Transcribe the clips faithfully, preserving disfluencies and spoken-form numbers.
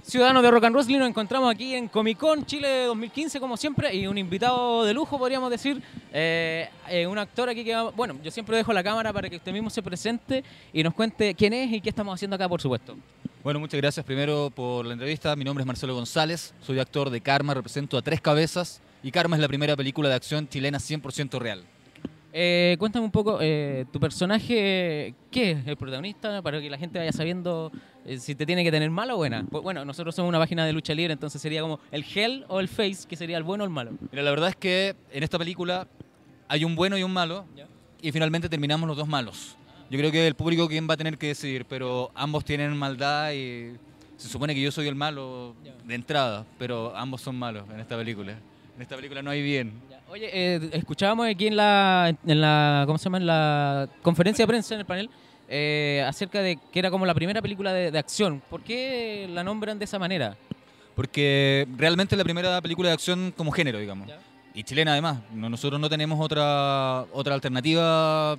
Ciudadanos de Rock and Wrestling, nos encontramos aquí en Comic Con Chile dos mil quince, como siempre, y un invitado de lujo, podríamos decir, eh, eh, un actor aquí que va, bueno, yo siempre dejo la cámara para que usted mismo se presente y nos cuente quién es y qué estamos haciendo acá, por supuesto. Bueno, muchas gracias primero por la entrevista. Mi nombre es Marcelo González, soy actor de Karma, represento a Tres Cabezas y Karma es la primera película de acción chilena cien por ciento real. Eh, cuéntame un poco, eh, tu personaje, ¿qué es el protagonista? Para que la gente vaya sabiendo eh, si te tiene que tener mala o buena. Pues, bueno, nosotros somos una página de lucha libre, entonces sería como el heel o el face, que sería el bueno o el malo. Mira, la verdad es que en esta película hay un bueno y un malo, ¿Ya? y finalmente terminamos los dos malos. Yo creo que el público quien va a tener que decidir, pero ambos tienen maldad y se supone que yo soy el malo Ya. de entrada, pero ambos son malos en esta película. En esta película no hay bien. Ya. Oye, eh, escuchábamos aquí en la, en la, ¿cómo se llama? En la conferencia de prensa, en el panel, eh, acerca de que era como la primera película de, de acción. ¿Por qué la nombran de esa manera? Porque realmente es la primera película de acción como género, digamos. ¿Ya? Y chilena además. No- Nosotros no tenemos otra, otra alternativa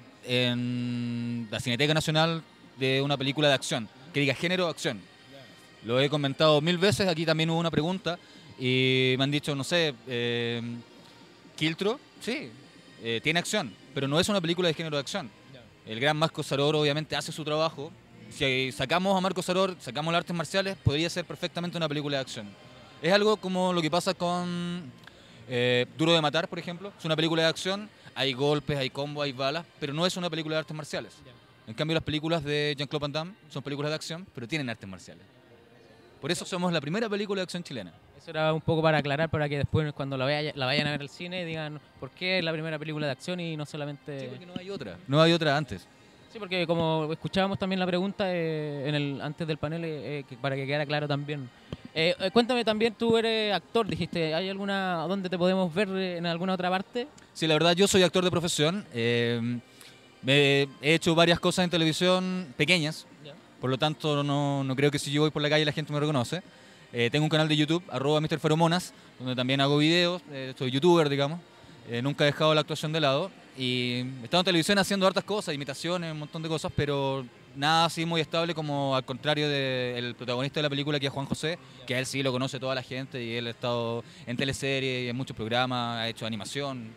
en la Cineteca Nacional de una película de acción, que diga género acción. Lo he comentado mil veces, aquí también hubo una pregunta y me han dicho, no sé, eh, Kiltro, sí, eh, tiene acción, pero no es una película de género de acción. El gran Marco Saror obviamente hace su trabajo. Si sacamos a Marco Saror, sacamos las artes marciales, podría ser perfectamente una película de acción. Es algo como lo que pasa con eh, Duro de Matar, por ejemplo. Es una película de acción, hay golpes, hay combos, hay balas, pero no es una película de artes marciales. En cambio, las películas de Jean-Claude Van Damme son películas de acción, pero tienen artes marciales. Por eso somos la primera película de acción chilena. Eso era un poco para aclarar, para que después cuando la, vaya- la vayan a ver al cine digan por qué es la primera película de acción y no solamente... Sí, porque no hay otra. No hay otra antes. Sí, porque como escuchábamos también la pregunta eh, en el antes del panel, eh, eh, que- para que quedara claro también. Eh, eh, cuéntame también, tú eres actor, dijiste, ¿hay alguna, dónde te podemos ver eh, en alguna otra parte? Sí, la verdad, yo soy actor de profesión. eh, me- he hecho varias cosas en televisión pequeñas. Por lo tanto, no, no creo que si yo voy por la calle la gente me reconoce. Eh, tengo un canal de YouTube, arroba mister Feromonas, donde también hago videos. Eh, soy youtuber, digamos. Eh, nunca he dejado la actuación de lado. Y he estado en televisión haciendo hartas cosas, imitaciones, un montón de cosas, pero nada así muy estable como al contrario del protagonista de la película, que es Juan José, que a él sí lo conoce toda la gente y él ha estado en teleseries y en muchos programas, ha hecho animación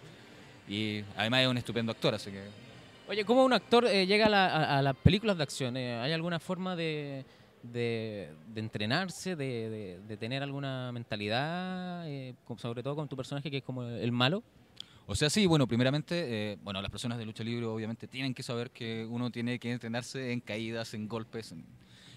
y además es un estupendo actor, así que... Oye, ¿cómo un actor eh, llega a, la- a- a las películas de acción? Eh, ¿Hay alguna forma de, de- de entrenarse, de, de- de tener alguna mentalidad, eh, con- sobre todo con tu personaje que es como el malo? O sea, sí, bueno, primeramente, eh, bueno, las personas de lucha libre obviamente tienen que saber que uno tiene que entrenarse en caídas, en golpes, en-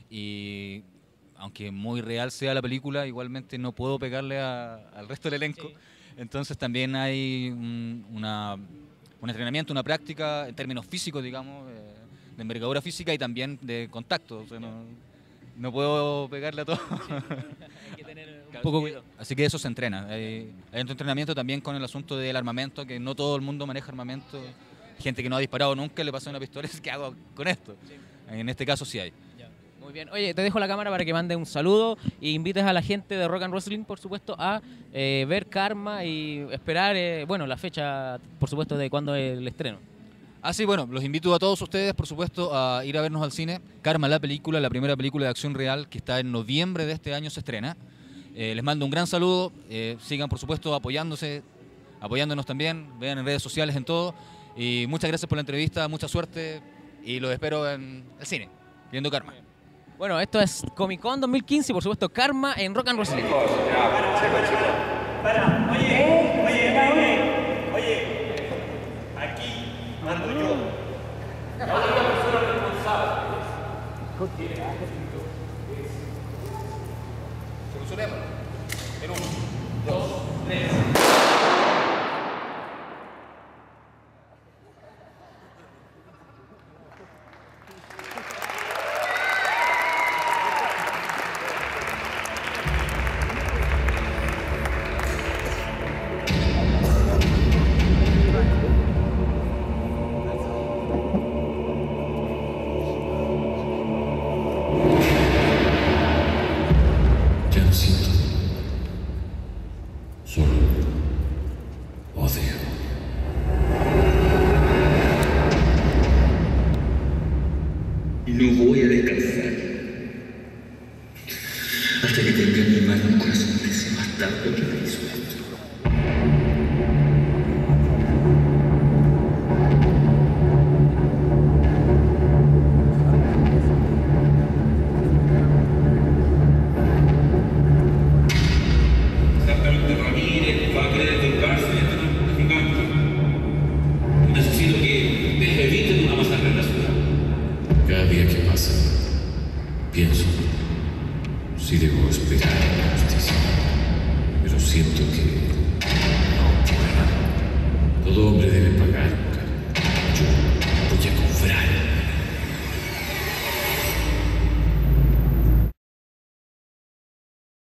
y aunque muy real sea la película, igualmente no puedo pegarle a- al resto del elenco. Sí. Entonces también hay un, una, un entrenamiento, una práctica en términos físicos, digamos, eh, de envergadura física y también de contacto. O sea, no, no puedo pegarle a todo. Hay que tener un Claro, poco así que- cuidado. Así que eso se entrena. Hay, hay un entrenamiento también con el asunto del armamento, que no todo el mundo maneja armamento. Gente que no ha disparado nunca le pasa una pistola, ¿qué hago con esto? En este caso sí hay. Ya, muy bien. Oye, te dejo la cámara para que mande un saludo e invites a la gente de Rock and Wrestling, por supuesto, a eh, ver Karma y esperar, eh, bueno, la fecha, por supuesto, de cuándo es el estreno. Ah, sí, bueno, los invito a todos ustedes, por supuesto, a ir a vernos al cine. Karma, la película, la primera película de acción real que está en noviembre de este año se estrena. Eh, les mando un gran saludo, eh, sigan por supuesto apoyándose, apoyándonos también, vean en redes sociales, en todo. Y muchas gracias por la entrevista, mucha suerte y los espero en el cine, viendo Karma. Bueno, esto es Comic Con dos mil quince y, por supuesto, Karma en Rock and Wrestling. Para, oye, oye, oye, oye, aquí mando yo. La única persona responsable. Solucionemos. En uno, dos, tres. siento que